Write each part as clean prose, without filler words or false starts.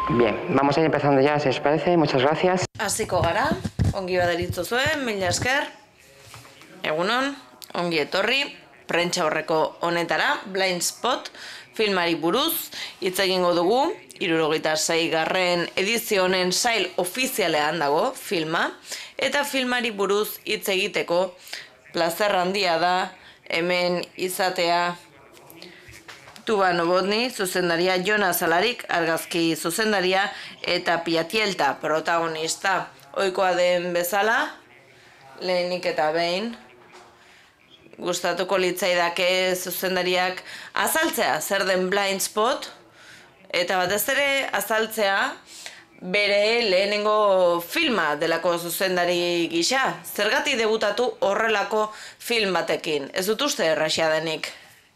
Bien, vamos a ir empezando ya, si os parece. Muchas gracias. Hasiko gara, ongi baderitzu zuen, mila esker. Egunon, ongi etorri, prentsa horreko honetara, Blind Spot, filmari buruz, hitz egingo dugu, 76. edizio honen sail ofizialean dago filma, eta filmari buruz hitz egiteko plazer handia da hemen izatea Tuba Novotny, zuzendaria, Jonas Alarik, argazki zuzendaria, eta Piatielta, protagonista. Ohikoa den bezala, lehenik eta behin, gustatuko litzaidake zuzendariak azaltzea zer den Blind Spot, eta batez ere azaltzea bere lehenengo filma delako zuzendari gisa. Zergatik debutatu horrelako film batekin? Ez dut uste erraxia denik.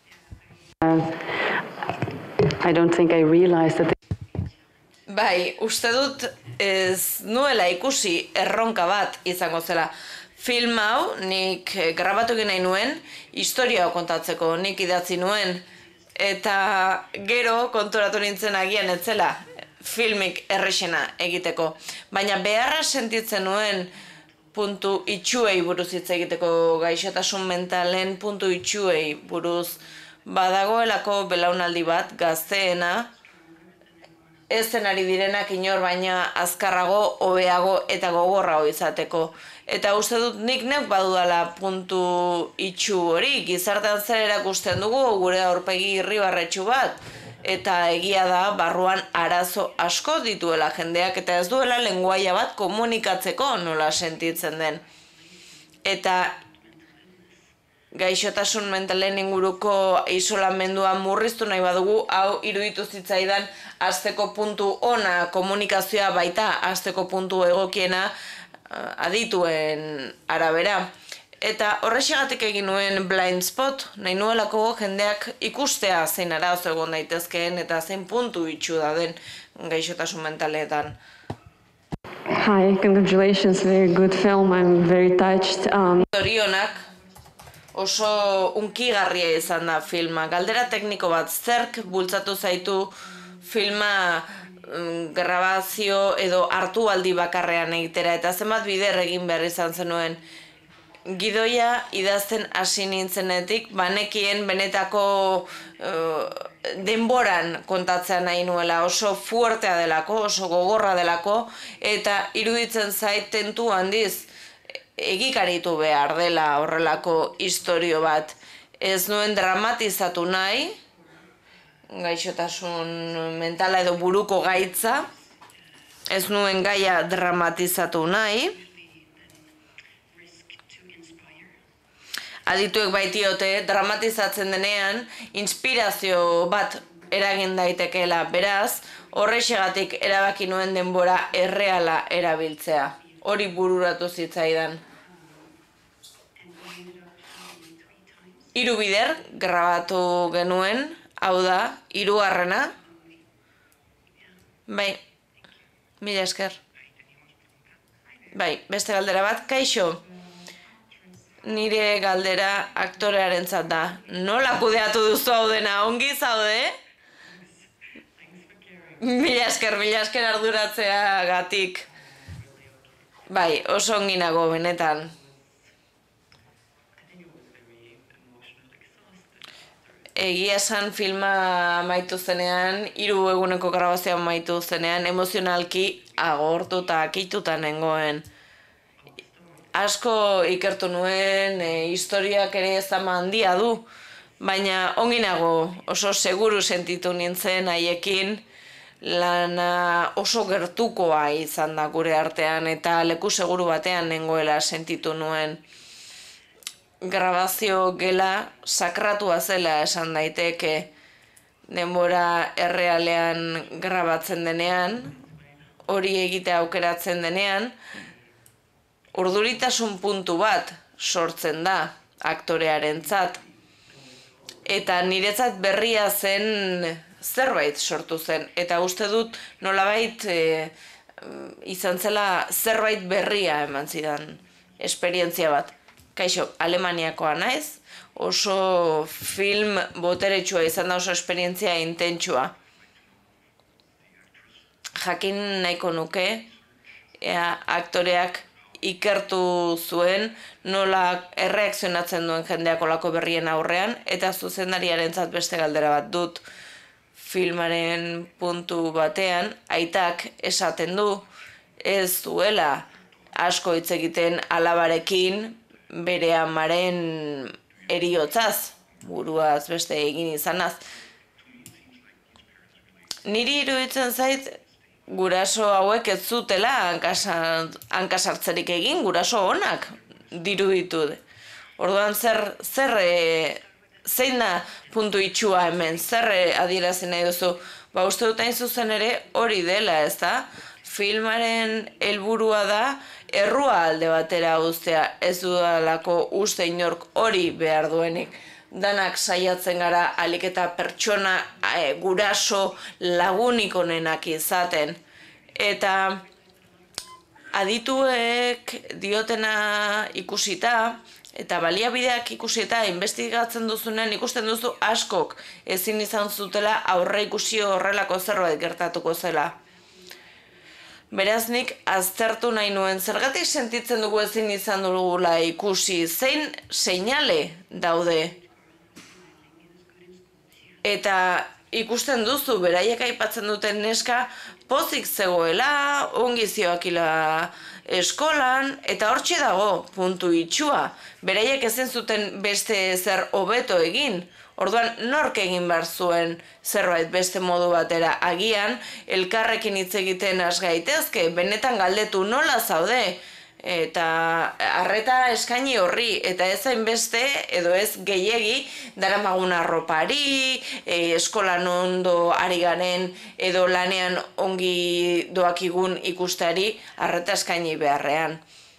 I don't think I realized that. Bai, uste dut ez nuela ikusi erronka bat izango zela. Film hau nik grabatu egin nahi nuen, historia kontatzeko nik idatzi nuen, eta gero konturatu nintzen agian etzela filmik errexena egiteko. Baina beharra sentitzen nuen puntu itxuei buruz hitz egiteko, gaixotasun mentalen puntu itxuei buruz. Badagoelako belaunaldi bat gazteena, ez zen ari direnak inor baina azkarrago, hobeago eta gogorrago izateko. Eta uste dut nik neuk badudala puntu itxu hori, gizartean zer erakusten dugu gure aurpegi irribarretxu bat, eta egia da barruan arazo asko dituela jendeak eta ez duela lenguaia bat komunikatzeko nola sentitzen den. Eta gaixotasun mentalen inguruko isolamendua murriztu nahi badugu, hau iruditu zitzaidan hasteko puntu ona, komunikazioa baita hasteko puntu egokiena adituen arabera. Eta horrexegatik egin nuen Blind Spot, nahi nuelako jendeak ikustea zein arazo egon daitezkeen eta zein puntu itxu da den gaixotasun mentaletan. Hi, congratulations, very good film. I'm very touched. Zorionak, oso unkigarria izan da filma. Galdera tekniko bat, zerk bultzatu zaitu filma grabazio edo hartu aldi bakarrean egitera, eta zenbat bider egin behar izan zenuen. Gidoia idazten hasi nintzenetik, banekien benetako denboran kontatzea nahi nuela, oso fuertea delako, oso gogorra delako, eta iruditzen zait tentu handiz egikaritu behar dela horrelako istorio bat. Ez nuen dramatizatu nahi, gaixotasun mentala edo buruko gaitza, ez nuen gaia dramatizatu nahi. Adituek baitiote, dramatizatzen denean, inspirazio bat eragin daitekeela, beraz, horrexegatik erabaki nuen denbora erreala erabiltzea. Hori bururatu zitzaidan. 3 bider grabatu genuen, hau da, 3. Bai, mila esker. Bai, beste galdera bat, kaixo. Nire galdera aktorearentzat da. Nola kudeatu duzu hau dena, ongi zaude? Mila esker arduratzea gatik. Bai, oso ongi nago benetan. Egia esan filma amaitu zenean, 3 eguneko grabazioa amaitu zenean, emozionalki agortu eta akituta nengoen. Asko ikertu nuen, historiak ere zama handia du, baina ongi nago, oso seguru sentitu nintzen haiekin, lana oso gertukoa izan da gure artean eta leku seguru batean nengoela sentitu nuen. Grabazio gela sakratua zela esan daiteke, denbora errealean grabatzen denean, hori egitea aukeratzen denean, urduritasun puntu bat sortzen da aktorearentzat. Eta niretzat berria zen zerbait sortu zen. Eta uste dut nolabait izan zela zerbait berria eman zidan esperientzia bat. Kaixo, Alemaniakoa naiz, oso film boteretsua izan da, oso esperientzia intentsua. jakin nahiko nuke, aktoreak ikertu zuen, nola erreakzionatzen duen jendeak olako berrien aurrean, eta zuzendariarentzat beste galdera bat dut. Filmaren puntu batean, aitak esaten du, ez duela asko hitz egiten alabarekin bere amaren heriotzaz, buruaz beste egin izanaz. Niri iruditzen zait, guraso hauek ez zutela hankasartzerik egin, guraso onak diruditu. Orduan zein da puntu itxua hemen, zer adierazi nahi duzu? Ba, uste dut hain zuzen ere hori dela, ez da? Filmaren helburua da errua alde batera uztea, ez dudalako uste inork hori behar duenik. Danak saiatzen gara alik eta pertsona guraso lagunik onenak izaten. Eta adituek diotena ikusita, eta baliabideak ikusita, investigatzen duzunean ikusten duzu askok ezin izan zutela aurre ikusi horrelako zerbait gertatuko zela. Beraz nik aztertu nahi nuen, zergatik sentitzen dugu ezin izan dugula ikusi, zein seinale daude. Eta ikusten duzu, beraiek aipatzen duten neska, pozik zegoela, ongi zioakila eskolan, eta hortxe dago puntu itxua. Beraiek ezin zuten beste zer hobeto egin. Orduan, nork egin behar zuen zerbait beste modu batera. Agian, elkarrekin hitz egiten has gaitezke, benetan galdetu nola zaude, eta arreta eskaini horri, eta ez hainbeste, edo ez gehiegi, daramagun arropari, eskolan ondo ari garen, edo lanean ongi doakigun ikustari, arreta eskaini beharrean.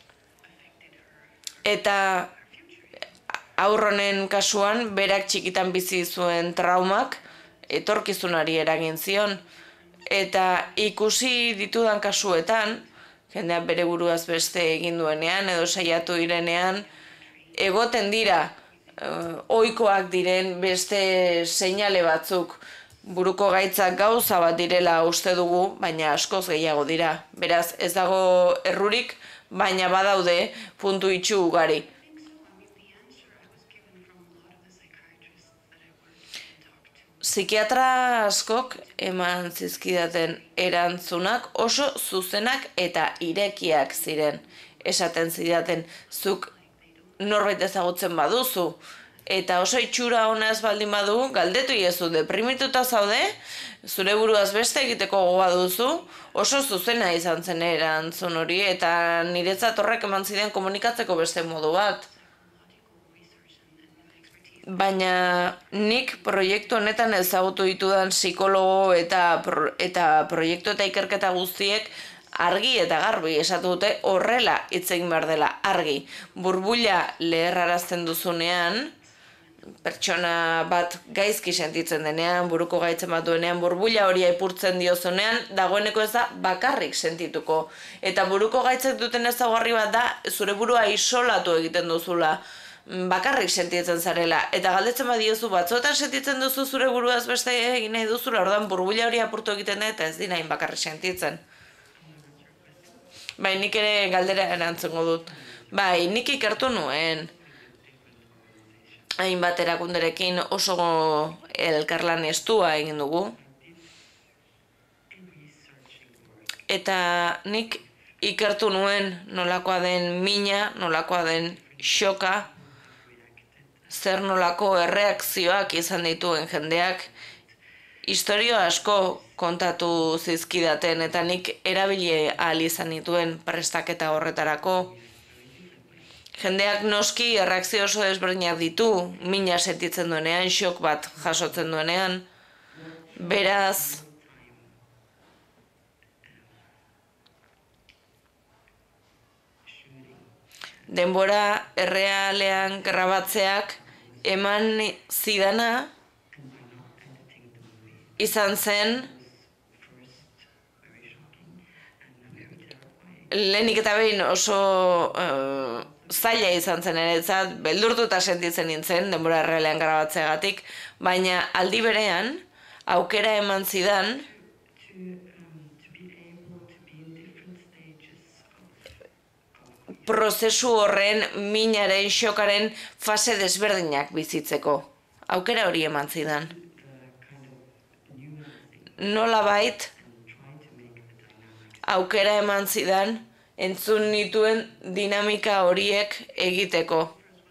Eta aurronen kasuan, berak txikitan bizi zuen traumak, etorkizunari eragin zion, eta ikusi ditudan kasuetan, jendeak bere buruaz beste egin duenean edo saiatu direnean, egoten dira ohikoak diren beste seinale batzuk. Buruko gaitzak gauza bat direla uste dugu, baina askoz gehiago dira. Beraz, ez dago errurik, baina badaude puntu itxu ugari. Psikiatra askok eman zizkidaten erantzunak oso zuzenak eta irekiak ziren. Esaten zidaten, zuk norbait ezagutzen baduzu, eta oso itxura honaz baldin badu, galdetu iezu, deprimituta zaude, zure buruaz beste egiteko gogoa duzu, oso zuzena izan zen erantzun hori, eta niretzat horrek eman ziren komunikatzeko beste modu bat. Baina nik proiektu honetan ezagutu ditudan psikologo eta proiektu eta ikerketa guztiek argi eta garbi esatu dute horrela hitz egin behar dela, argi. Burbuila leherrarazten duzunean, pertsona bat gaizki sentitzen denean, buruko gaitzen bat duenean, burbuila hori aipurtzen diozunean, dagoeneko ez da bakarrik sentituko. Eta buruko gaitzek duten ezaugarri bat da, zure burua isolatu egiten duzula, bakarrik sentitzen zarela, eta galdetzen badiozu batzuetan sentitzen duzu zure buruaz beste egin nahi duzula, orduan burbuila hori apurtu egiten da eta ez dira hain bakarrik sentitzen. Bai, nik ere galdera erantzungo dut. Bai, nik ikertu nuen hainbat erakunderekin oso elkarlan estua egin dugu. Eta nik ikertu nuen nolakoa den mina, nolakoa den xoka, zer nolako erreakzioak izan dituen jendeak, historio asko kontatu zizkidaten eta nik erabili ahal izan dituen prestaketa horretarako. Jendeak noski erreakzio oso desberdinak ditu, mina sentitzen duenean, xok bat jasotzen duenean. Beraz, denbora errealean grabatzeak eman zidana izan zen lehenik eta behin oso zaila izan zen eretzat, beldurtuta sentitzen nintzen denbora errealean grabatzeagatik, baina aldi berean aukera eman zidan prozesu horren minaren, xokaren fase desberdinak bizitzeko. Aukera hori eman zidan. Nolabait, aukera eman zidan entzun nituen dinamika horiek egiteko.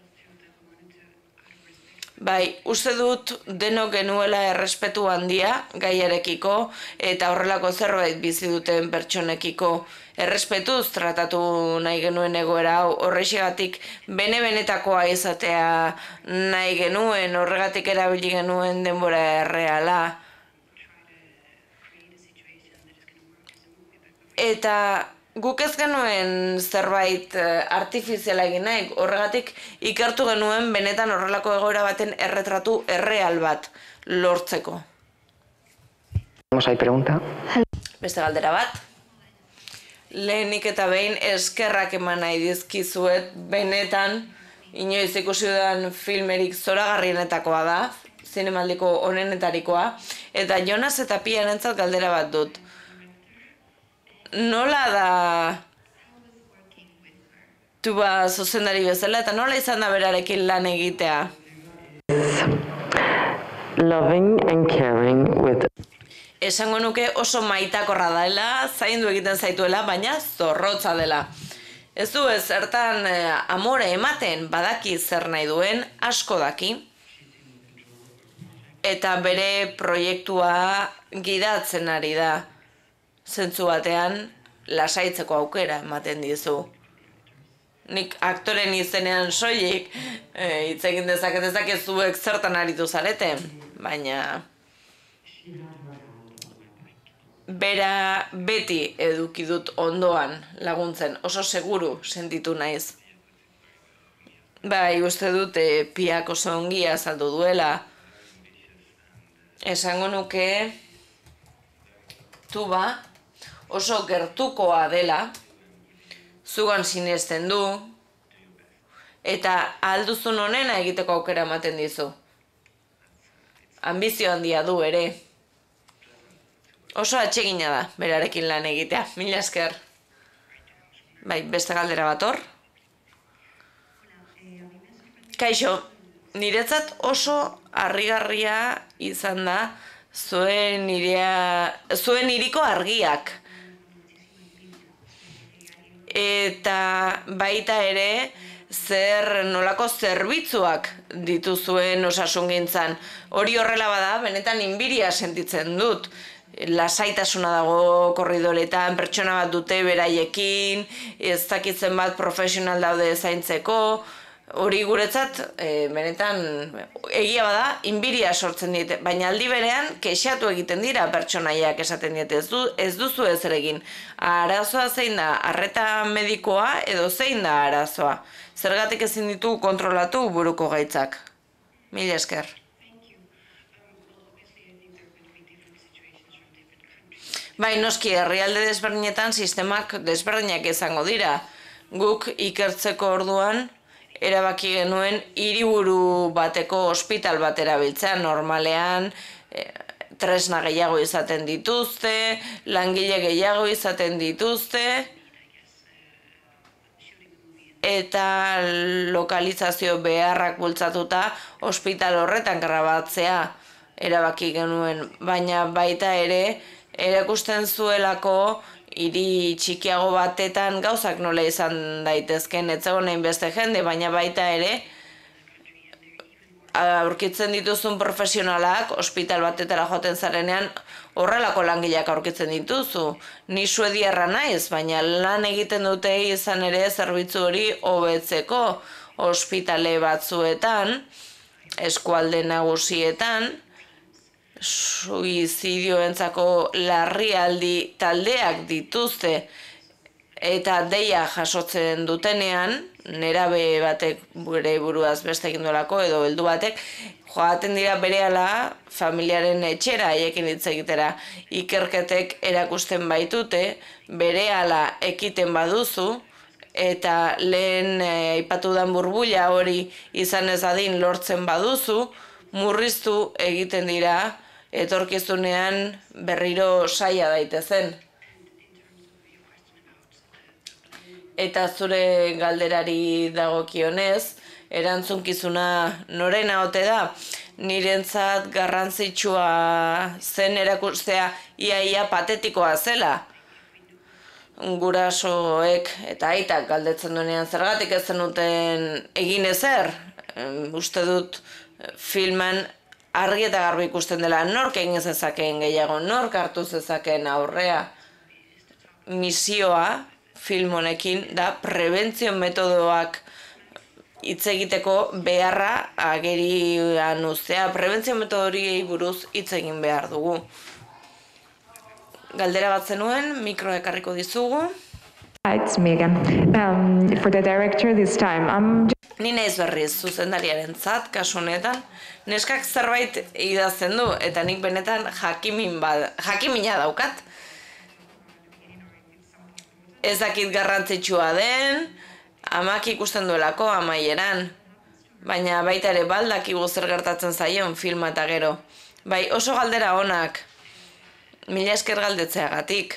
Bai, uste dut denok genuela errespetu handia gaiarekiko eta horrelako zerbait bizi duten pertsonekiko errespetuz tratatu nahi genuen egoera hau. Horrexegatik bene-benetakoa izatea nahi genuen, horregatik erabili genuen denbora erreala. Eta guk ez genuen zerbait artifiziala egin nahi, horregatik ikertu genuen benetan horrelako egoera baten erretratu erreal bat lortzeko. ¿Hay pregunta? Beste galdera bat. Lehenik eta behin eskerrak eman nahi dizkizuet, benetan inoiz ikusi dudan filmerik zoragarrienetakoa da, zinemaldiko onenetarikoa, eta Jonas eta Piarentzat galdera bat dut. Nola da tuba zuzendari bezala eta nola izan da berarekin lan egitea? Loving and caring with... Esango nuke oso maitakorra dela, zaindu egiten zaituela, baina zorrotza dela. Ez du zertan amore ematen, badaki zer nahi duen, asko daki. Eta bere proiektua gidatzen ari da. Zentzu batean, lasaitzeko aukera ematen dizu. Nik aktoren izenean soilik, hitz egin dezakezuek zertan aritu zarete, baina bera beti eduki dut ondoan laguntzen, oso seguru sentitu naiz. Bai, uste dut Piak oso ongi azaldu duela. Esango nuke tuba oso gertukoa dela, zugan sinesten du, eta alduzun honena egiteko aukera ematen dizu. Ambizio handia du ere. Oso atsegina da, berarekin lan egitea. Mila esker. Bai, beste galdera bat hor. Kaixo, niretzat oso harrigarria izan da zuen iriko argiak. Eta baita ere zer nolako zerbitzuak dituzuen osasungintzan. Hori horrela bada, benetan inbiria sentitzen dut. Lasaitasuna dago korridoretan, pertsona bat dute beraiekin, ez dakitzen bat profesional daude zaintzeko. Hori guretzat, benetan, egia bada, inbiria sortzen diete, baina aldi berean kexatu egiten dira pertsonaiak esaten diete, ez duzu ezer egin. Arazoa zein da, arreta medikoa edo zein da arazoa. Zergatik ezin ditu kontrolatu buruko gaitzak. Mila esker. Bai, noski, herrialde desberdinetan sistemak desberdinak izango dira. Guk ikertzeko orduan, erabaki genuen hiriburu bateko ospital bat erabiltzea. Normalean tresna gehiago izaten dituzte, langile gehiago izaten dituzte, eta lokalizazio beharrak bultzatuta ospital horretan grabatzea erabaki genuen, baina baita ere erakusten zuelako hiri txikiago batetan gauzak nola izan daitezken, ez zegoen hainbeste jende, baina baita ere aurkitzen dituzun profesionalak ospital batetara joaten zarenean horrelako langileak aurkitzen dituzu. Ni suediarra naiz, baina lan egiten dute izan ere zerbitzu hori hobetzeko ospitale batzuetan, eskualde nagusietan, suizidioentzako larrialdi taldeak dituzte eta deia jasotzen dutenean, nerabe batek bere buruaz beste egin duelako edo heldu batek, joaten dira berehala familiaren etxera haiekin hitz egitera. Ikerketek erakusten baitute, berehala ekiten baduzu, eta lehen aipatu den burbuila hori izan ez dadin lortzen baduzu, murriztu egiten dira etorkizunean berriro saia daitezen. Eta zure galderari dagokionez, erantzunkizuna norena ote da, nirentzat garrantzitsua zen erakustea iaia patetikoa zela. Gurasoek eta aitak galdetzen duenean zergatik ez zenuten egin ezer. Uste dut filman argi eta garbi ikusten dela nork egin zezakeen gehiago, nork hartu zezakeen aurrea. Misioa film honekin da prebentzio metodoak hitz egiteko beharra agerian uztea. Prebentzio metodoriei buruz hitz egin behar dugu. Galdera bat zenuen, mikroa ekarriko dizugu. Hi, it's Megan. For the director this time, Ni naiz berriz zuzendariarentzat kasu honetan. Neskak zerbait idazten du eta nik benetan jakimina daukat. Ez dakit garrantzitsua den, amak ikusten duelako amaieran. Baina baita ere baldakigu zer gertatzen zaion filma eta gero. Bai, oso galdera onak. Mila esker galdetzeagatik.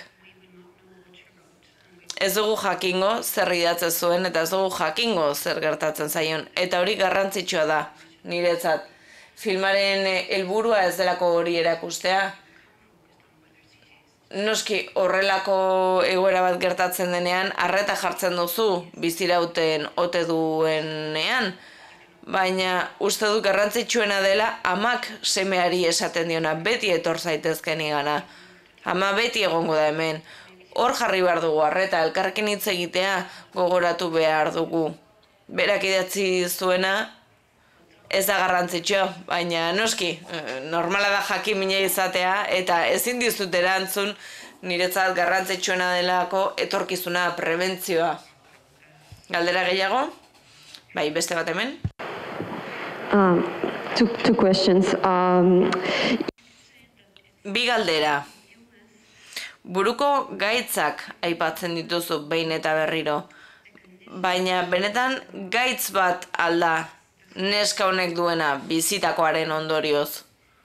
Ez dugu jakingo zer idatzen zuen eta ez dugu jakingo zer gertatzen zaion. Eta hori garrantzitsua da, niretzat. Filmaren helburua ez delako hori erakustea. Noski horrelako egoera bat gertatzen denean, arreta jartzen duzu bizirauten ote duenean. Baina uste dut garrantzitsuena dela amak semeari esaten diona, beti etor zaitezken igana. Ama beti egongo da hemen. Hor jarri behar dugu arreta, elkarrekin hitz egitea gogoratu behar dugu. Berak idatzi zuena ez da garrantzitsua, baina noski, normala da jakimina izatea eta ezin dizut erantzun niretzat garrantzitsuena delako etorkizuna, prebentzioa. Galdera gehiago? Bai, beste bat hemen? Two questions. Bi galdera. Buruko gaitzak aipatzen dituzu behin eta berriro. Baina benetan gaitz bat alda neska honek duena bizitakoaren ondorioz.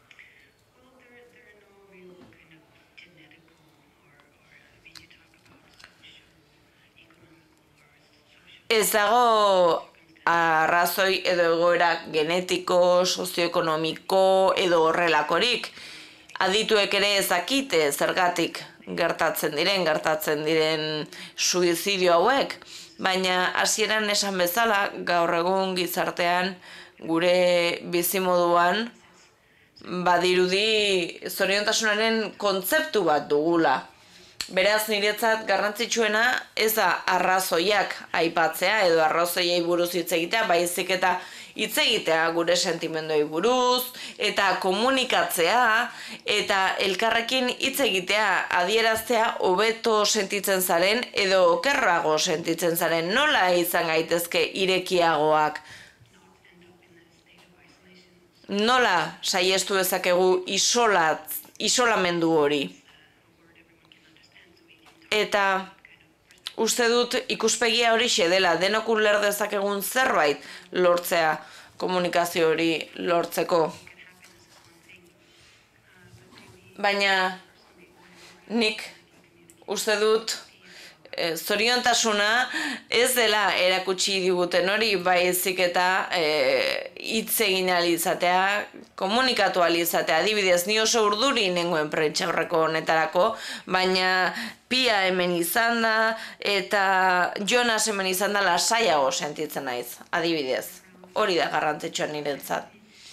Ez dago arrazoi edo egoera genetiko, sozioekonomiko edo horrelakorik. Adituek ere ezakite zergatik gertatzen diren suizidio hauek. Baina hasieran esan bezala, gaur egun gizartean, gure bizimoduan, badirudi zoriontasunaren kontzeptu bat dugula. Beraz, niretzat garrantzitsuena ez da arrazoiak aipatzea edo arrazoiei buruz hitz egitea, baizik eta hitz egitea gure sentimenduei buruz, eta komunikatzea, eta elkarrekin hitz egitea, adieraztea hobeto sentitzen zaren edo okerrago sentitzen zaren, nola izan gaitezke irekiagoak. Nola saiestu dezakegu isolamendu hori. Eta uste dut ikuspegia hori dela, denok uler dezakegun zerbait lortzea komunikazio hori lortzeko. Baina nik uste dut zoriontasuna ez dela erakutsi diguten hori, baizik eta hitz egin ahal izatea, komunikatu ahal izatea. Adibidez, ni oso urduri nengoen prentsaurreko honetarako, baina Pia hemen izan da eta Jonas hemen izan da lasaiago sentitzen naiz, adibidez. Hori da garrantzitsua niretzat.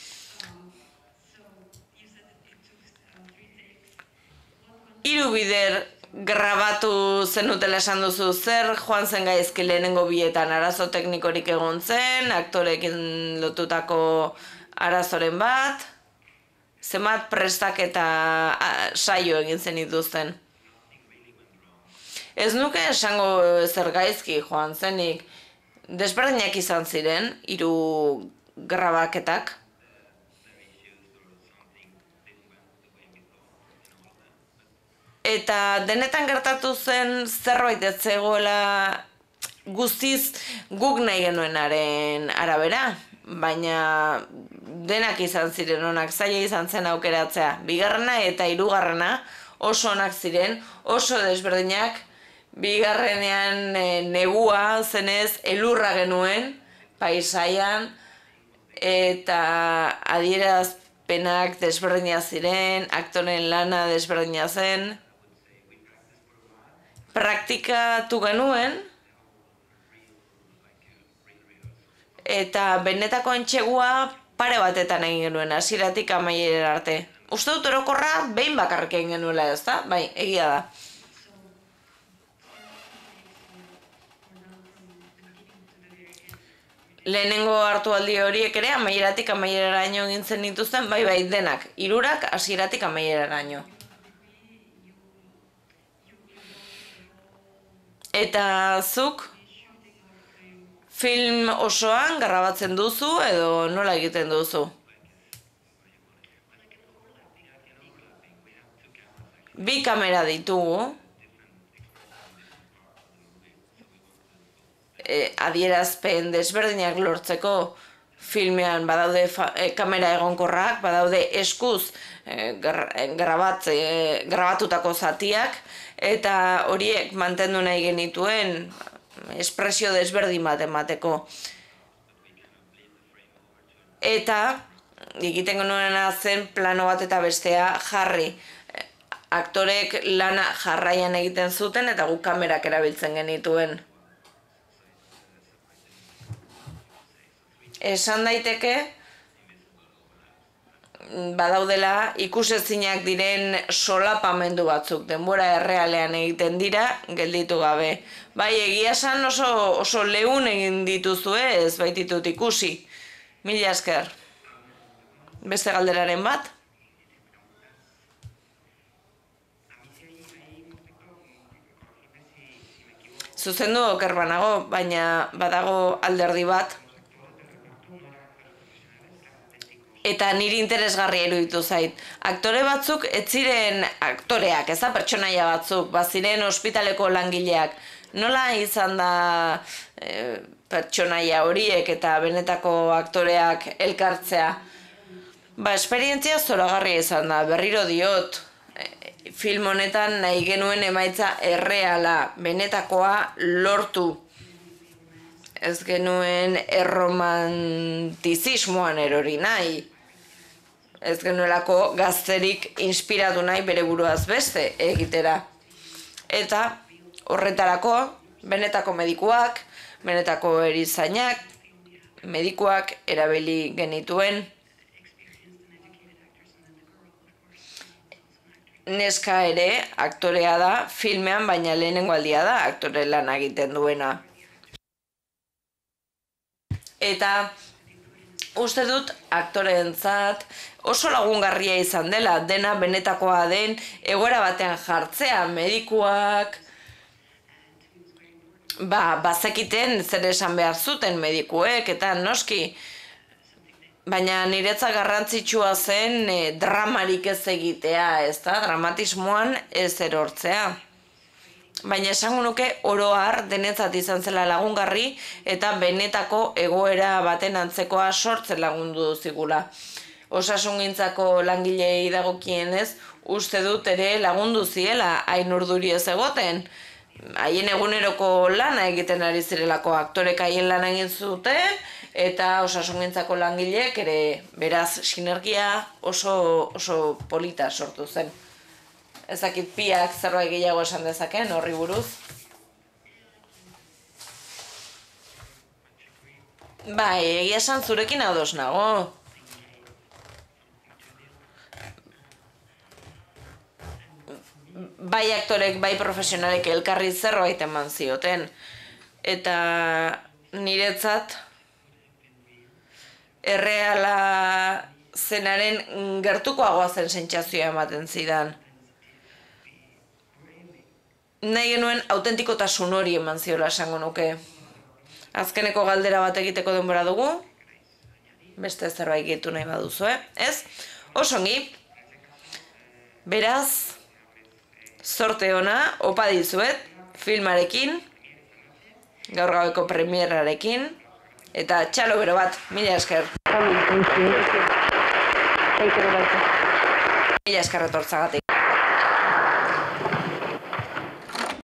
Hiru bider grabatu zenutela esan duzu, zer joan zen gaizki lehenengo bietan, arazo teknikorik egon zen, aktorekin lotutako arazoren bat, zenbat prestaketa saio egin zen dituzten. Ez nuke esango zer gaizki joan zenik, desberdinak izan ziren, hiru grabaketak. Eta denetan gertatu zen zerbait ez zegoela guztiz guk nahi genuenaren arabera, baina denak izan ziren onak, zaila izan zen aukeratzea. Bigarrena eta hirugarrena oso onak ziren, oso desberdinak, Bigarrenean negua zenez elurra genuen, paisaian, eta adierazpenak desberdina ziren, aktoren lana desberdina zen. Praktikatu genuen, eta benetako entsegua pare batetan egin genuen, hasieratik amaierara arte. Uste dut orokorra behin bakarrik egin genuela, ez da? Bai, egia da. Lehenengo hartualdi horiek ere amaieratik amaieraraino egin zen dituzten, bai denak, hirurak hasieratik amaieraraino. Eta zuk film osoan grabatzen duzu edo nola egiten duzu? Bi kamera ditugu. Adierazpen desberdinak lortzeko filmean badaude kamera egonkorrak, badaude eskuz grabatutako zatiak, eta horiek mantendu nahi genituen espresio desberdin bat emateko. Eta egiten genuena zen plano bat eta bestea jarri. Aktorek lana jarraian egiten zuten eta guk kamerak erabiltzen genituen. Esan daiteke, badaudela ikusezinak diren solapamendu batzuk, denbora errealean egiten dira, gelditu gabe. Bai, egia esan oso leun egin dituzue, ez baititut ikusi. Mila esker. Beste galderaren bat? Zuzendu oker banago, baina badago alderdi bat. Eta niri interesgarria iruditu zait. Aktore batzuk ez ziren aktoreak, ez da pertsonaia batzuk, baziren ospitaleko langileak. Nola izan da pertsonaia horiek eta benetako aktoreak elkartzea? Esperientzia zoragarria izan da, berriro diot. Film honetan nahi genuen emaitza erreala, benetakoa lortu. Ez genuen erromantizismoan erori nahi. Ez genuelako gazterik inspiratu nahi bere buruaz beste egitera. Eta horretarako benetako medikuak, benetako erizainak, medikuak erabili genituen. Neska ere aktorea da, filmean baina lehenengo aldia da aktore lan egiten duena. Eta uste dut aktoreentzat oso lagungarria izan dela, dena benetakoa den egoera batean jartzea, medikuak bazekiten zer esan behar zuten medikuek eta noski, baina niretzat garrantzitsua zen dramarik ez egitea, ez da, dramatismoan ez erortzea. Baina esango nuke oro har denetzat izan zela lagungarri eta benetako egoera baten antzekoa sortzen lagundu zigula. Osasungintzako langilei dagokienez, uste dut ere lagundu ziela hain urduri ez egoten. Haien eguneroko lana egiten ari zirelako, aktorek haien lana egin zuten eta osasungintzako langileek ere beraz sinergia oso polita sortu zen. Ez dakit piak zerbait gehiago esan dezaken horri buruz. Bai, egia esan zurekin ados nago. Bai aktorek, bai profesionalek elkarri zerbait eman zioten. Eta niretzat erreala zenaren gertukoagoa zen sentsazioa ematen zidan. Nahi genuen autentikotasun hori eman ziola esango nuke. Azkeneko galdera bat egiteko denbora dugu. Beste zerbait gehitu nahi baduzu, ez? Osongi. Beraz, zorte ona, opa dizuet, filmarekin, gaur gaueko premierarekin, eta txalo bero bat, mila esker. Mila esker etortzagatik.